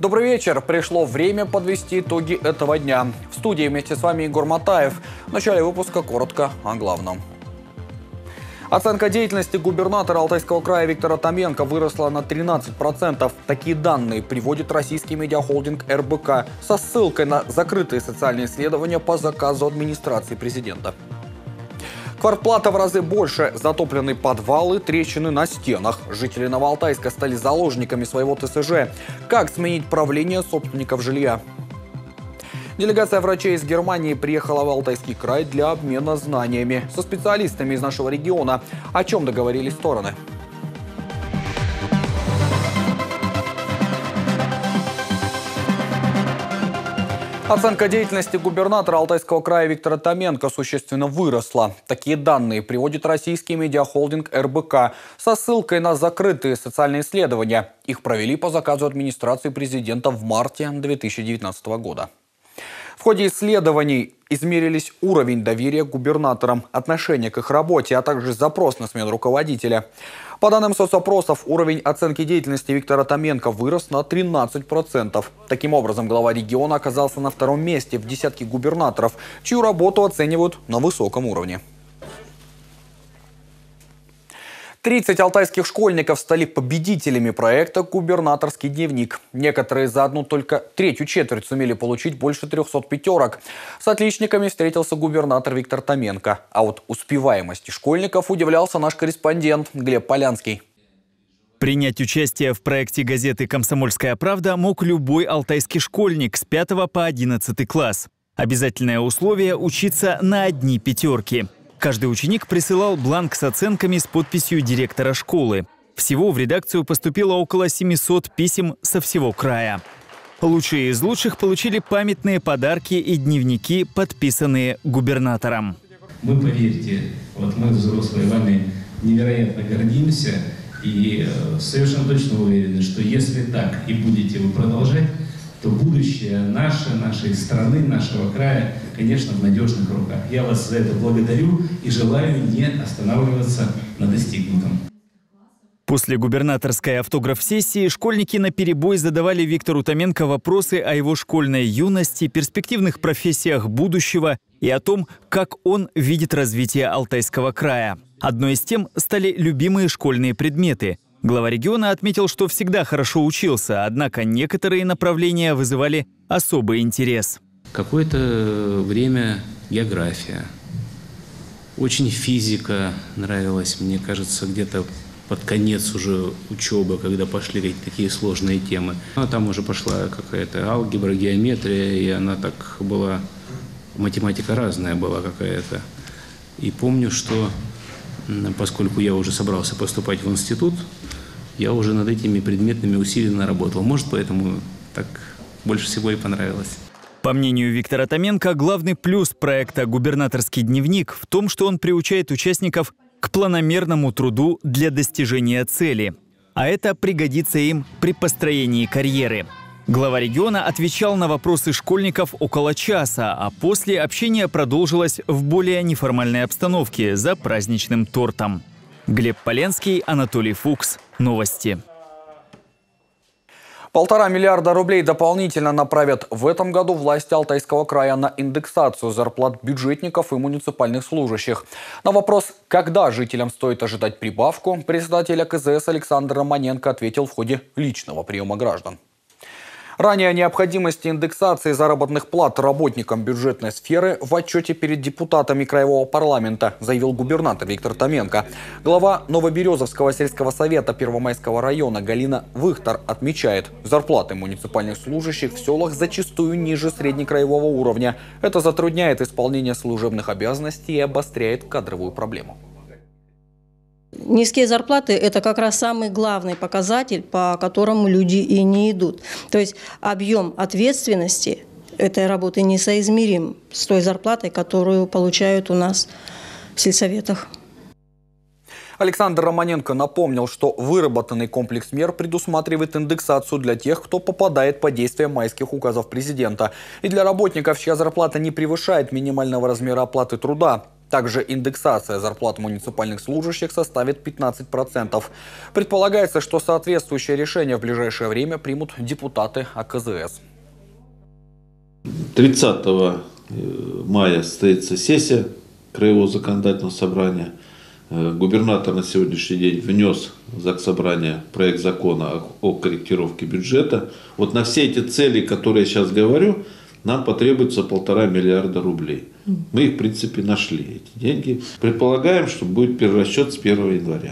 Добрый вечер. Пришло время подвести итоги этого дня. В студии вместе с вами Егор Матаев. В начале выпуска коротко о главном. Оценка деятельности губернатора Алтайского края Виктора Томенко выросла на 13%. Такие данные приводит российский медиахолдинг РБК со ссылкой на закрытые социальные исследования по заказу администрации президента. Квартплата в разы больше, затопленные подвалы, трещины на стенах. Жители Новоалтайска стали заложниками своего ТСЖ. Как сменить правление собственников жилья? Делегация врачей из Германии приехала в Алтайский край для обмена знаниями со специалистами из нашего региона. О чем договорились стороны? Оценка деятельности губернатора Алтайского края Виктора Томенко существенно выросла. Такие данные приводит российский медиахолдинг РБК со ссылкой на закрытые социальные исследования. Их провели по заказу администрации президента в марте 2019 года. В ходе исследований измерились уровень доверия к губернаторам, отношение к их работе, а также запрос на смену руководителя. По данным соцопросов, уровень оценки деятельности Виктора Томенко вырос на 13%. Таким образом, глава региона оказался на втором месте в десятке губернаторов, чью работу оценивают на высоком уровне. 30 алтайских школьников стали победителями проекта «Губернаторский дневник». Некоторые за одну только третью четверть сумели получить больше 300 пятерок. С отличниками встретился губернатор Виктор Томенко. А вот успеваемости школьников удивлялся наш корреспондент Глеб Полянский. Принять участие в проекте газеты «Комсомольская правда» мог любой алтайский школьник с 5 по 11 класс. Обязательное условие – учиться на одни пятерки. Каждый ученик присылал бланк с оценками с подписью директора школы. Всего в редакцию поступило около 700 писем со всего края. Лучшие из лучших получили памятные подарки и дневники, подписанные губернатором. Мы, поверьте, мы, взрослые, вами невероятно гордимся и совершенно точно уверены, что если так и будете вы продолжать, то будущее нашей страны, нашего края, конечно, в надежных руках. Я вас за это благодарю и желаю не останавливаться на достигнутом. После губернаторской автограф-сессии школьники наперебой задавали Виктору Томенко вопросы о его школьной юности, перспективных профессиях будущего и о том, как он видит развитие Алтайского края. Одной из тем стали любимые школьные предметы. Глава региона отметил, что всегда хорошо учился, однако некоторые направления вызывали особый интерес. Какое-то время география, очень физика нравилась, мне кажется, где-то под конец уже учебы, когда пошли какие-то такие сложные темы. А там уже пошла какая-то алгебра, геометрия, и она так была, математика разная была какая-то. И помню, что поскольку я уже собрался поступать в институт, я уже над этими предметами усиленно работал. Может, поэтому так больше всего и понравилось. По мнению Виктора Томенко, главный плюс проекта «Губернаторский дневник» в том, что он приучает участников к планомерному труду для достижения цели. А это пригодится им при построении карьеры. Глава региона отвечал на вопросы школьников около часа, а после общение продолжилось в более неформальной обстановке за праздничным тортом. Глеб Полянский, Анатолий Фукс. Новости. 1,5 миллиарда рублей дополнительно направят в этом году власти Алтайского края на индексацию зарплат бюджетников и муниципальных служащих. На вопрос, когда жителям стоит ожидать прибавку, председатель АКЗС Александр Романенко ответил в ходе личного приема граждан. Ранее о необходимости индексации заработных плат работникам бюджетной сферы в отчете перед депутатами Краевого парламента заявил губернатор Виктор Томенко. Глава Новоберезовского сельского совета Первомайского района Галина Вихтар отмечает, зарплаты муниципальных служащих в селах зачастую ниже среднекраевого уровня. Это затрудняет исполнение служебных обязанностей и обостряет кадровую проблему. Низкие зарплаты – это как раз самый главный показатель, по которому люди и не идут. То есть объем ответственности этой работы несоизмерим с той зарплатой, которую получают у нас в сельсоветах. Александр Романенко напомнил, что выработанный комплекс мер предусматривает индексацию для тех, кто попадает под действие майских указов президента. И для работников, чья зарплата не превышает минимального размера оплаты труда. Также индексация зарплат муниципальных служащих составит 15%. Предполагается, что соответствующее решение в ближайшее время примут депутаты АКЗС. 30 мая состоится сессия Краевого законодательного собрания. Губернатор на сегодняшний день внес в Заксобрание проект закона о корректировке бюджета. Вот на все эти цели, которые я сейчас говорю, нам потребуется 1,5 миллиарда рублей. Мы их, в принципе, нашли, эти деньги. Предполагаем, что будет перерасчет с 1 января.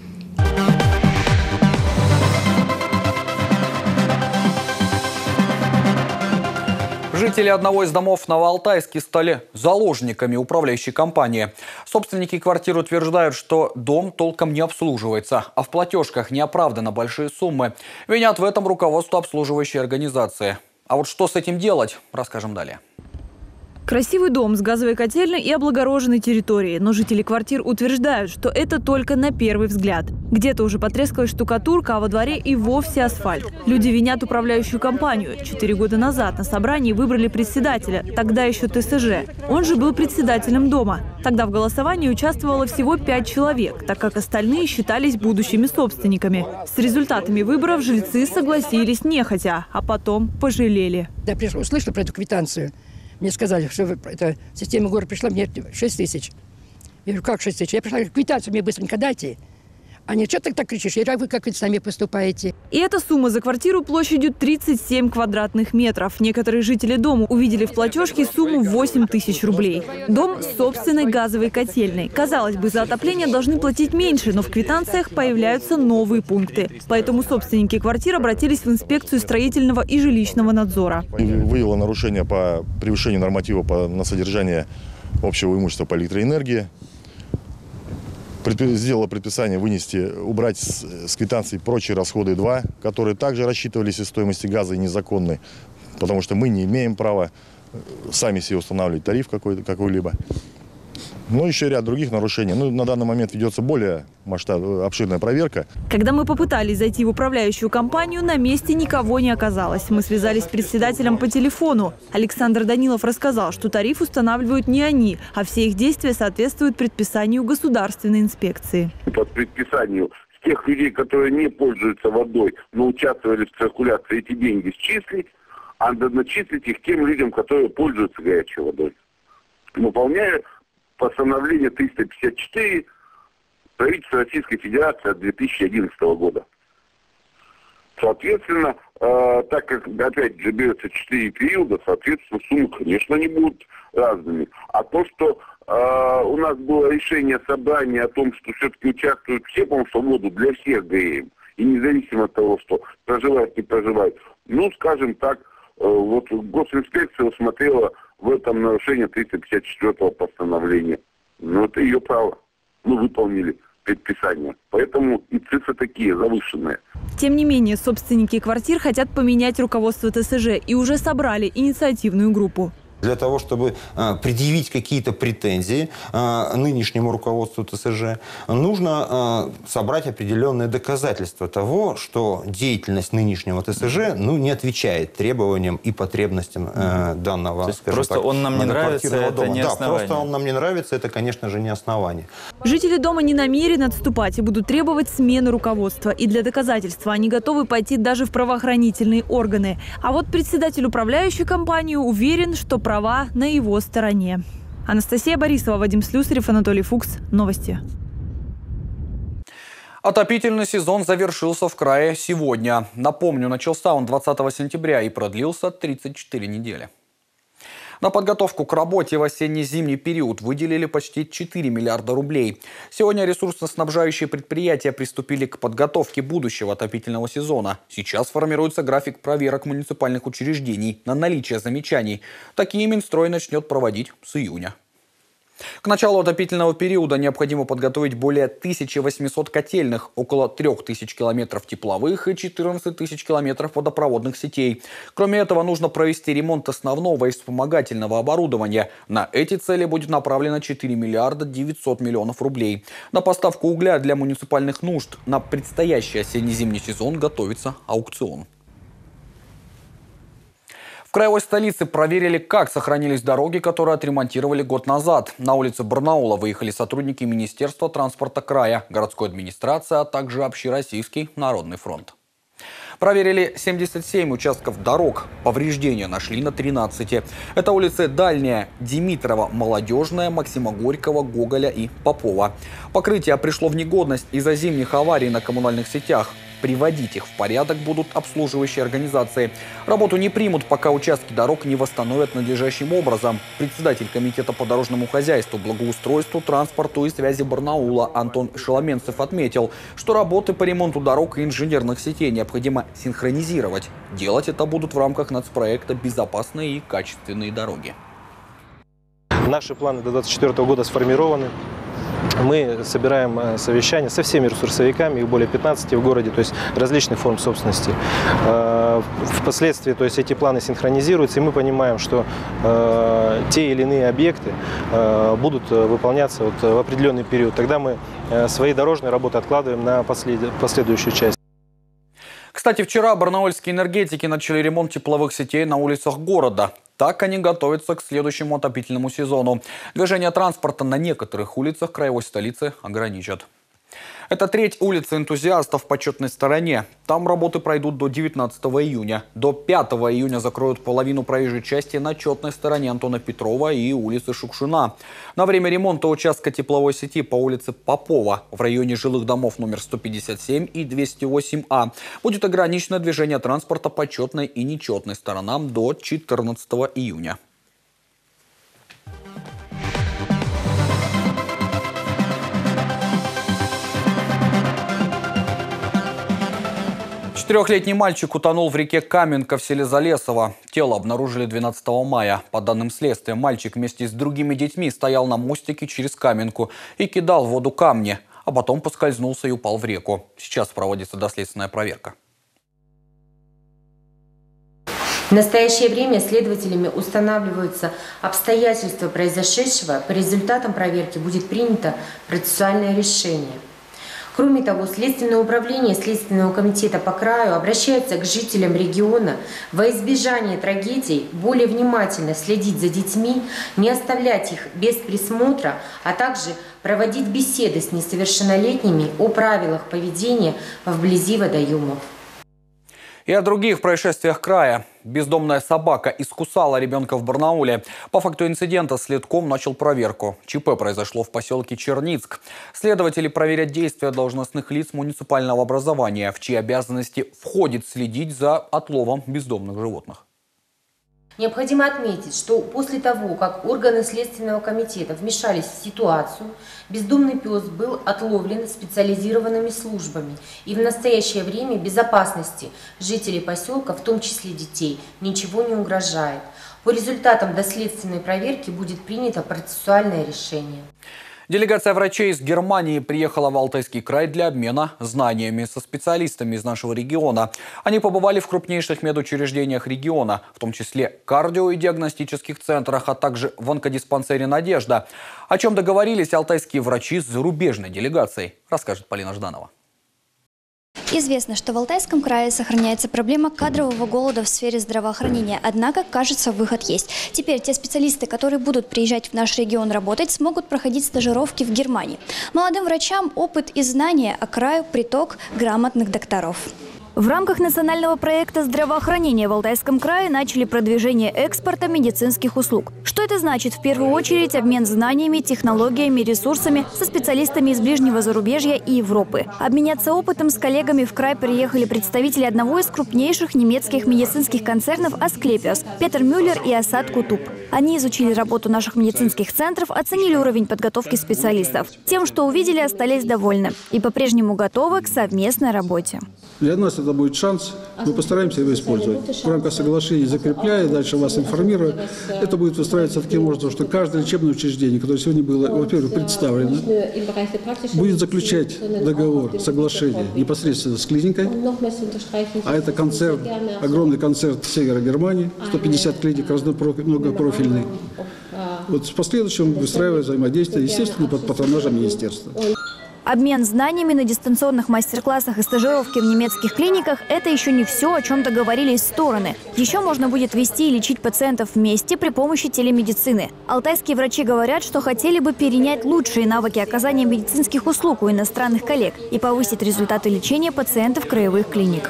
Жители одного из домов в Новоалтайске стали заложниками управляющей компании. Собственники квартир утверждают, что дом толком не обслуживается, а в платежках неоправданно большие суммы. Винят в этом руководство обслуживающей организации. А вот что с этим делать, расскажем далее. Красивый дом с газовой котельной и облагороженной территорией. Но жители квартир утверждают, что это только на первый взгляд. Где-то уже потрескалась штукатурка, а во дворе и вовсе асфальт. Люди винят управляющую компанию. 4 года назад на собрании выбрали председателя, тогда еще ТСЖ. Он же был председателем дома. Тогда в голосовании участвовало всего 5 человек, так как остальные считались будущими собственниками. С результатами выборов жильцы согласились нехотя, а потом пожалели. Я услышала про эту квитанцию. Мне сказали, что эта система города пришла, мне 6 тысяч. Я говорю, как 6 тысяч? Я пришла, квитанцию мне быстренько дайте. Они, что ты так кричишь? Я говорю, а вы как сами поступаете? И эта сумма за квартиру площадью 37 квадратных метров. Некоторые жители дома увидели в платежке сумму 8 тысяч рублей. Дом с собственной газовой котельной. Казалось бы, за отопление должны платить меньше, но в квитанциях появляются новые пункты. Поэтому собственники квартир обратились в инспекцию строительного и жилищного надзора. Выявило нарушение по превышению норматива на содержание общего имущества по электроэнергии. Сделала предписание убрать с квитанции прочие расходы 2, которые также рассчитывались из стоимости газа и незаконны, потому что мы не имеем права сами себе устанавливать тариф какой-либо. Ну, еще ряд других нарушений. Ну, на данный момент ведется более обширная проверка. Когда мы попытались зайти в управляющую компанию, на месте никого не оказалось. Мы связались с председателем по телефону. Александр Данилов рассказал, что тариф устанавливают не они, а все их действия соответствуют предписанию государственной инспекции. По предписанию с тех людей, которые не пользуются водой, но участвовали в циркуляции, эти деньги счислить, а начислить их тем людям, которые пользуются горячей водой. Выполняя постановление 354 правительства Российской Федерации от 2011 года. Соответственно, так как опять же берется 4 периода, соответственно, суммы, конечно, не будут разными. А то, что у нас было решение собрания о том, что все-таки участвуют все, по-моему, в воду для всех ГРМ, и независимо от того, что проживают, не проживают, ну, скажем так, вот госинспекция усмотрела в этом нарушение 354-го постановления. Но это ее право. Мы выполнили предписание. Поэтому и цифры такие завышенные. Тем не менее, собственники квартир хотят поменять руководство ТСЖ и уже собрали инициативную группу. Для того, чтобы предъявить какие-то претензии нынешнему руководству ТСЖ, нужно собрать определенные доказательства того, что деятельность нынешнего ТСЖ не отвечает требованиям и потребностям данного, просто так, он нам не нравится, это не основание. Да, просто он нам не нравится, это, конечно же, не основание. Жители дома не намерены отступать и будут требовать смены руководства. И для доказательства они готовы пойти даже в правоохранительные органы. А вот председатель управляющей компании уверен, что права на его стороне. Анастасия Борисова, Вадим Слюсарев, Анатолий Фукс. Новости. Отопительный сезон завершился в крае сегодня. Напомню, начался он 20 сентября и продлился 34 недели. На подготовку к работе в осенне-зимний период выделили почти 4 миллиарда рублей. Сегодня ресурсно-снабжающие предприятия приступили к подготовке будущего отопительного сезона. Сейчас формируется график проверок муниципальных учреждений на наличие замечаний. Такие Минстрой начнет проводить с июня. К началу отопительного периода необходимо подготовить более 1800 котельных, около 3000 километров тепловых и 14 тысяч километров водопроводных сетей. Кроме этого, нужно провести ремонт основного и вспомогательного оборудования. На эти цели будет направлено 4 миллиарда 900 миллионов рублей. На поставку угля для муниципальных нужд на предстоящий осенне-зимний сезон готовится аукцион. В краевой столице проверили, как сохранились дороги, которые отремонтировали год назад. На улице Барнаула выехали сотрудники Министерства транспорта края, городской администрации, а также Общероссийский народный фронт. Проверили 77 участков дорог. Повреждения нашли на 13. Это улицы Дальняя, Димитрова, Молодежная, Максима Горького, Гоголя и Попова. Покрытие пришло в негодность из-за зимних аварий на коммунальных сетях. Приводить их в порядок будут обслуживающие организации. Работу не примут, пока участки дорог не восстановят надлежащим образом. Председатель комитета по дорожному хозяйству, благоустройству, транспорту и связи Барнаула Антон Шеломенцев отметил, что работы по ремонту дорог и инженерных сетей необходимо синхронизировать. Делать это будут в рамках нацпроекта «Безопасные и качественные дороги». Наши планы до 2024 года сформированы. Мы собираем совещания со всеми ресурсовиками, их более 15 в городе, то есть различных форм собственности. Впоследствии, то есть эти планы синхронизируются, и мы понимаем, что те или иные объекты будут выполняться в определенный период. Тогда мы свои дорожные работы откладываем на последующую часть. Кстати, вчера барнаульские энергетики начали ремонт тепловых сетей на улицах города. Так они готовятся к следующему отопительному сезону. Движение транспорта на некоторых улицах краевой столицы ограничат. Это треть улицы энтузиастов в почетной стороне. Там работы пройдут до 19 июня. До 5 июня закроют половину проезжей части на четной стороне Антона Петрова и улицы Шукшина. На время ремонта участка тепловой сети по улице Попова в районе жилых домов номер 157 и 208А будет ограничено движение транспорта по четной и нечетной сторонам до 14 июня. Четырехлетний мальчик утонул в реке Каменка в селе Залесово. Тело обнаружили 12 мая. По данным следствия, мальчик вместе с другими детьми стоял на мостике через Каменку и кидал в воду камни, а потом поскользнулся и упал в реку. Сейчас проводится доследственная проверка. В настоящее время следователями устанавливаются обстоятельства произошедшего. По результатам проверки будет принято процессуальное решение. Кроме того, Следственное управление Следственного комитета по краю обращается к жителям региона во избежание трагедий более внимательно следить за детьми, не оставлять их без присмотра, а также проводить беседы с несовершеннолетними о правилах поведения вблизи водоемов. И о других происшествиях края. Бездомная собака искусала ребенка в Барнауле. По факту инцидента следком начал проверку. ЧП произошло в поселке Черницк. Следователи проверят действия должностных лиц муниципального образования, в чьи обязанности входит следить за отловом бездомных животных. Необходимо отметить, что после того, как органы Следственного комитета вмешались в ситуацию, бездомный пес был отловлен специализированными службами. И в настоящее время безопасности жителей поселка, в том числе детей, ничего не угрожает. По результатам доследственной проверки будет принято процессуальное решение. Делегация врачей из Германии приехала в Алтайский край для обмена знаниями со специалистами из нашего региона. Они побывали в крупнейших медучреждениях региона, в том числе кардио- и диагностических центрах, а также в онкодиспансере «Надежда». О чем договорились алтайские врачи с зарубежной делегацией, расскажет Полина Жданова. Известно, что в Алтайском крае сохраняется проблема кадрового голода в сфере здравоохранения. Однако, кажется, выход есть. Теперь те специалисты, которые будут приезжать в наш регион работать, смогут проходить стажировки в Германии. Молодым врачам опыт и знания, а краю приток грамотных докторов. В рамках национального проекта здравоохранения в Алтайском крае начали продвижение экспорта медицинских услуг. Что это значит? В первую очередь обмен знаниями, технологиями, ресурсами со специалистами из ближнего зарубежья и Европы. Обменяться опытом с коллегами в край приехали представители одного из крупнейших немецких медицинских концернов «Асклепиос» Петер Мюллер и Асад Кутуб. Они изучили работу наших медицинских центров, оценили уровень подготовки специалистов. Тем, что увидели, остались довольны и по-прежнему готовы к совместной работе. Для нас это будет шанс, мы постараемся его использовать. В рамках соглашения закрепляя, дальше вас информируя, это будет выстраиваться таким образом, что каждое лечебное учреждение, которое сегодня было, во-первых, представлено, будет заключать договор, соглашение непосредственно с клиникой, а это концерт, огромный концерт севера Германии, 150 клиник, многопрофильный. Вот в последующем выстраивая взаимодействие, естественно, под патронажем министерства. Обмен знаниями на дистанционных мастер-классах и стажировки в немецких клиниках – это еще не все, о чем договорились стороны. Еще можно будет вести и лечить пациентов вместе при помощи телемедицины. Алтайские врачи говорят, что хотели бы перенять лучшие навыки оказания медицинских услуг у иностранных коллег и повысить результаты лечения пациентов краевых клиник.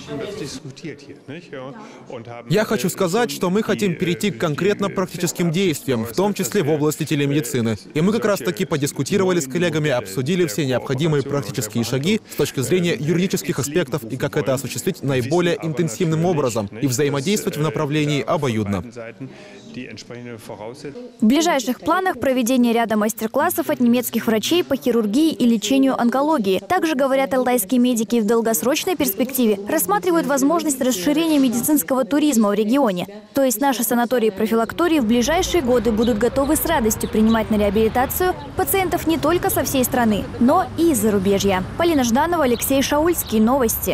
Я хочу сказать, что мы хотим перейти к конкретно практическим действиям, в том числе в области телемедицины. И мы как раз-таки подискутировали с коллегами, обсудили все необходимые практические шаги с точки зрения юридических аспектов и как это осуществить наиболее интенсивным образом и взаимодействовать в направлении обоюдно. В ближайших планах проведение ряда мастер-классов от немецких врачей по хирургии и лечению онкологии. Также, говорят алтайские медики, в долгосрочной перспективе рассматривают возможность расширения медицинского туризма в регионе. То есть наши санатории и профилактории в ближайшие годы будут готовы с радостью принимать на реабилитацию пациентов не только со всей страны, но и из зарубежья. Полина Жданова, Алексей Шаульский. Новости.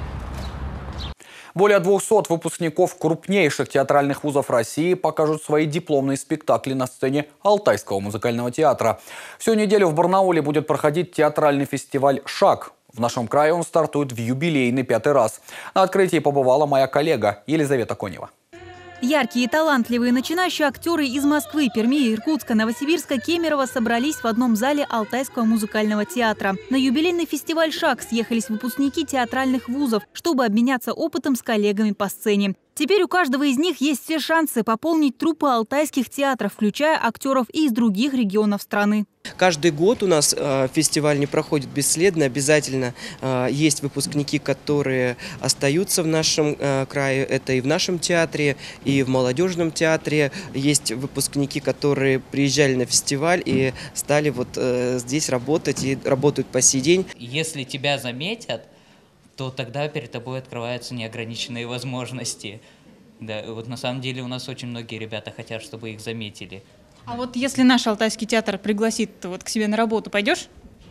Более 200 выпускников крупнейших театральных вузов России покажут свои дипломные спектакли на сцене Алтайского музыкального театра. Всю неделю в Барнауле будет проходить театральный фестиваль «Шаг». В нашем крае он стартует в юбилейный 5-й раз. На открытии побывала моя коллега Елизавета Конева. Яркие и талантливые начинающие актеры из Москвы, Перми, Иркутска, Новосибирска, Кемерово собрались в одном зале Алтайского музыкального театра. На юбилейный фестиваль «Шаг» съехались выпускники театральных вузов, чтобы обменяться опытом с коллегами по сцене. Теперь у каждого из них есть все шансы пополнить труппы алтайских театров, включая актеров и из других регионов страны. Каждый год у нас фестиваль не проходит бесследно. Обязательно есть выпускники, которые остаются в нашем крае. Это и в нашем театре, и в молодежном театре. Есть выпускники, которые приезжали на фестиваль и стали вот здесь работать и работают по сей день. Если тебя заметят, то тогда перед тобой открываются неограниченные возможности. Да, вот на самом деле у нас очень многие ребята хотят, чтобы их заметили. А вот если наш Алтайский театр пригласит вот к себе на работу, пойдешь?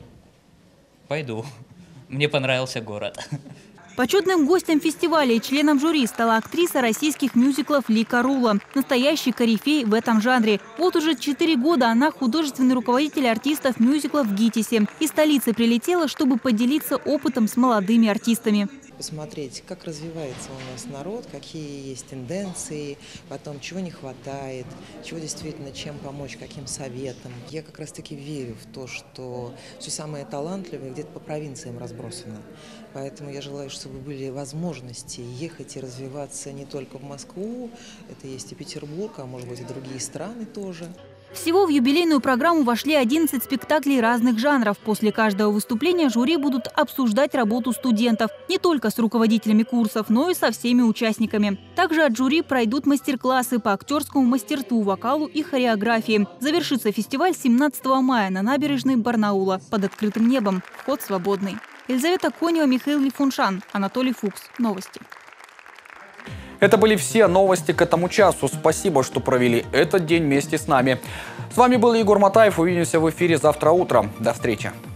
Пойду. Мне понравился город. Почетным гостем фестиваля и членом жюри стала актриса российских мюзиклов Лика Рула. Настоящий корифей в этом жанре. Вот уже 4 года она художественный руководитель артистов мюзиклов в ГИТИСе. Из столицы прилетела, чтобы поделиться опытом с молодыми артистами. Посмотреть, как развивается у нас народ, какие есть тенденции, потом чего не хватает, чего действительно, чем помочь, каким советом. Я как раз-таки верю в то, что все самое талантливое где-то по провинциям разбросано. Поэтому я желаю, чтобы были возможности ехать и развиваться не только в Москву, это есть и Петербург, а может быть и другие страны тоже. Всего в юбилейную программу вошли 11 спектаклей разных жанров. После каждого выступления жюри будут обсуждать работу студентов. Не только с руководителями курсов, но и со всеми участниками. Также от жюри пройдут мастер-классы по актерскому мастерству, вокалу и хореографии. Завершится фестиваль 17 мая на набережной Барнаула под открытым небом. Вход свободный. Елизавета Конева, Михаил Лифуншан, Анатолий Фукс. Новости. Это были все новости к этому часу. Спасибо, что провели этот день вместе с нами. С вами был Егор Матаев. Увидимся в эфире завтра утром. До встречи.